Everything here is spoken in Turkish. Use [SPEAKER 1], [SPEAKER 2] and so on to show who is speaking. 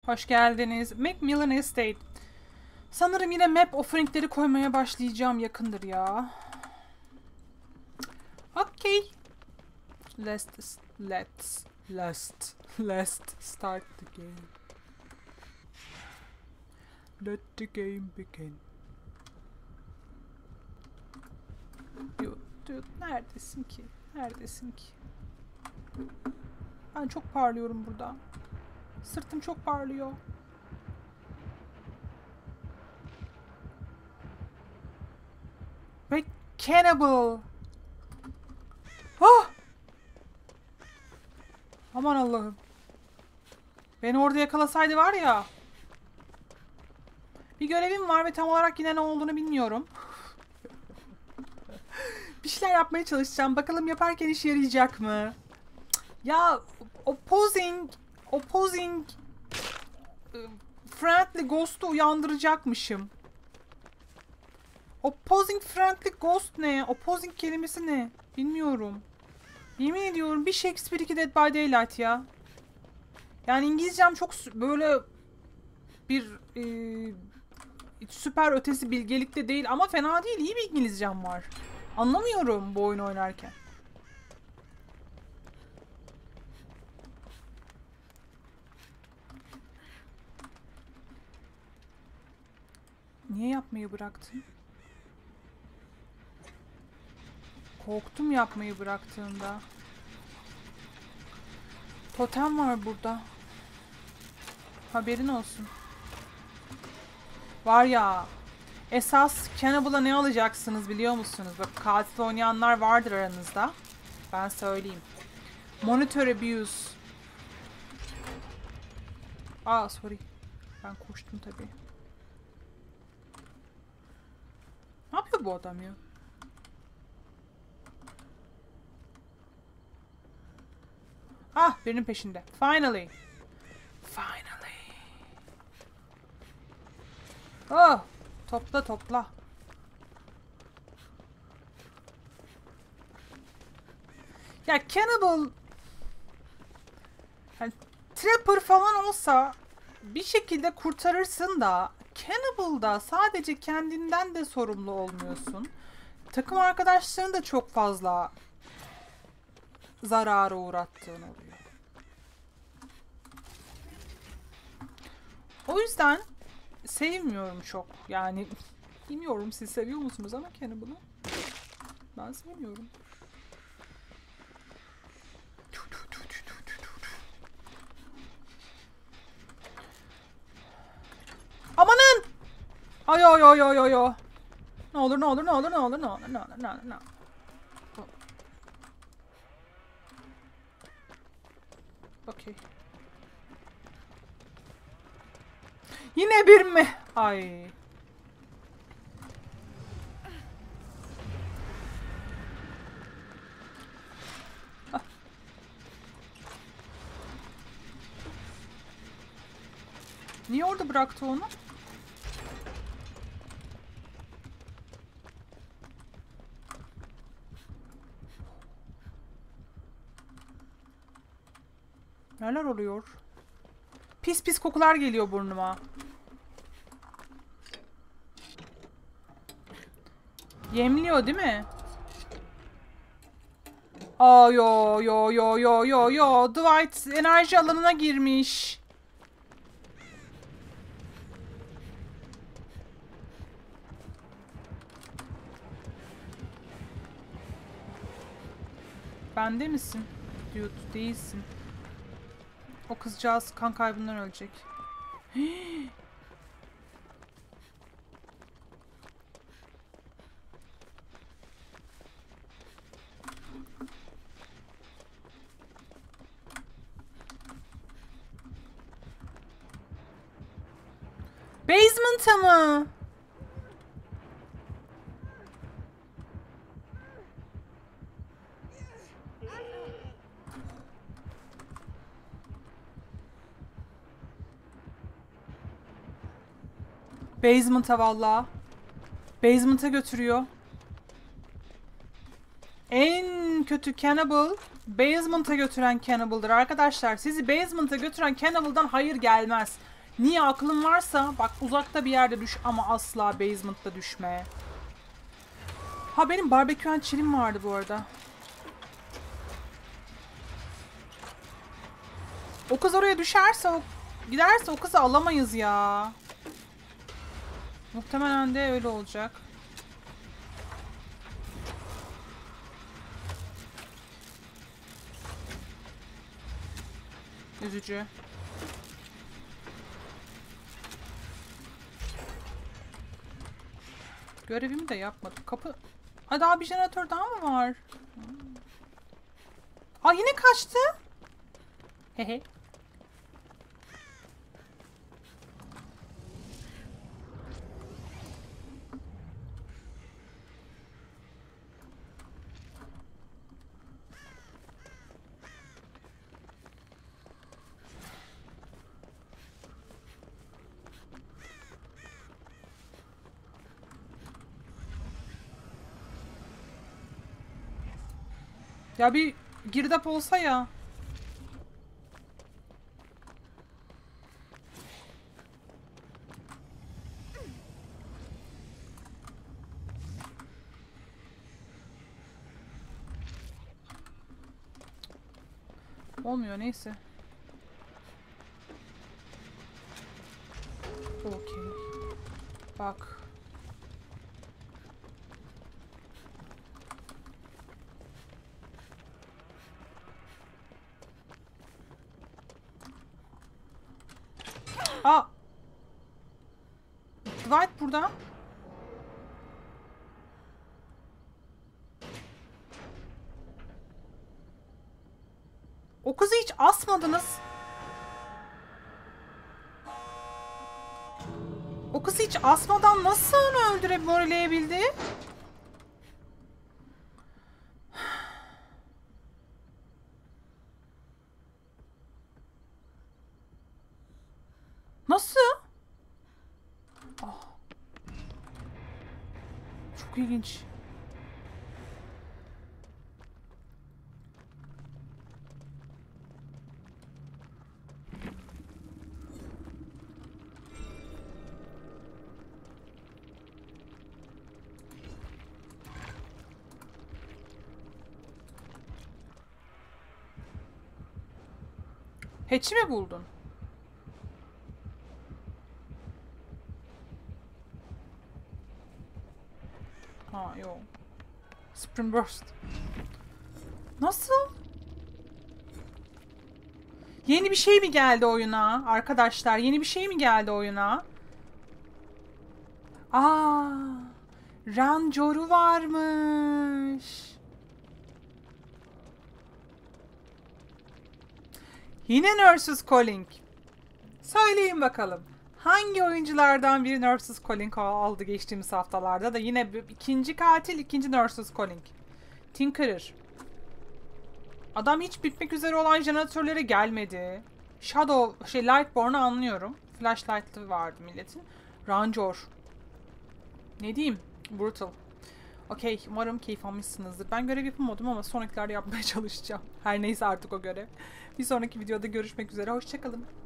[SPEAKER 1] Hoş geldiniz. Macmillan Estate. Sanırım yine map offeringleri koymaya başlayacağım yakındır ya. Okay. Let's start the game. Let the game begin. Dude, neredesin ki? Neredesin ki? Ben çok parlıyorum burada. Sırtım çok parlıyor. Ve cannibal. Ah! Aman Allah'ım. Beni orada yakalasaydı var ya. Bir görevim var ve tam olarak yine ne olduğunu bilmiyorum. Bir şeyler yapmaya çalışacağım. Bakalım yaparken işe yarayacak mı? Ya opposing friendly ghost'u uyandıracakmışım. Opposing friendly ghost ne? Opposing kelimesi ne? Bilmiyorum. Yemin ediyorum bir Shakespeare 2 Dead by Daylight ya. Yani İngilizcem çok böyle bir süper ötesi bilgelikte değil ama fena değil. İyi bir İngilizcem var. Anlamıyorum bu oyunu oynarken. Niye yapmayı bıraktın? Korktum yapmayı bıraktığında. Totem var burada. Haberin olsun. Var ya. Esas Cannibal'a ne alacaksınız biliyor musunuz? Bak katil oynayanlar vardır aranızda. Ben söyleyeyim. Monitor abuse. Sorry. Ben koştum tabii. Ne yapıyor bu adam ya? Birinin peşinde. Finally. Oh! Topla. Ya Cannibal yani Trapper falan olsa bir şekilde kurtarırsın da Cannibal'da sadece kendinden de sorumlu olmuyorsun. Takım arkadaşlarını da çok fazla zarara uğrattığın oluyor. O yüzden sevmiyorum çok. Yani bilmiyorum siz seviyor musunuz ama Cannibal'ı ben sevmiyorum. Amanın! Ay. Ne olur. Okey. Yine bir mi? Ay. Niye orada bıraktı onu? Neler oluyor? Pis kokular geliyor burnuma. Yemliyor değil mi? Yo. Dwight enerji alanına girmiş. Bende misin? Dude değilsin. O kızcağız kan kaybından ölecek. Basement'a mı? Basement'a valla. Basement'a götürüyor. En kötü cannibal basement'a götüren cannibal'dır arkadaşlar. Sizi basement'a götüren cannibal'dan hayır gelmez. Niye aklın varsa bak uzakta bir yerde düş ama asla basement'ta düşme. Ha benim barbekü çilim vardı bu arada. O kız oraya düşerse, giderse o kızı alamayız ya. Muhtemelen de öyle olacak. Üzücü. Görevimi de yapmadım. Kapı... Aa, daha bir jeneratör daha mı var? Aa, yine kaçtı. Hehe. Ya bir girdap olsa ya. Olmuyor neyse. Okey. Bak. Aa. Dwight burada. O kızı hiç asmadınız. O kızı hiç asmadan nasıl onu öldürebildi? Nasıl? Oh. Çok ilginç. Hatch'i mi buldun? Ha yok. Spring Burst. Nasıl? Yeni bir şey mi geldi oyuna? Arkadaşlar yeni bir şey mi geldi oyuna? Aa, Rancoru varmış. Yine Nurses Calling. Söyleyin bakalım. Hangi oyunculardan biri Nurses Calling aldı geçtiğimiz haftalarda da yine ikinci katil, ikinci Nurses Calling. Tinkerer. Adam hiç bitmek üzere olan jeneratörlere gelmedi. Shadow, Lightborn'u anlıyorum. Flashlight'ı vardı milletin. Rancor. Ne diyeyim? Brutal. Okey, umarım keyif almışsınızdır. Ben görev yapamadım ama sonrakilerde yapmaya çalışacağım. Her neyse artık o görev. Bir sonraki videoda görüşmek üzere. Hoşçakalın.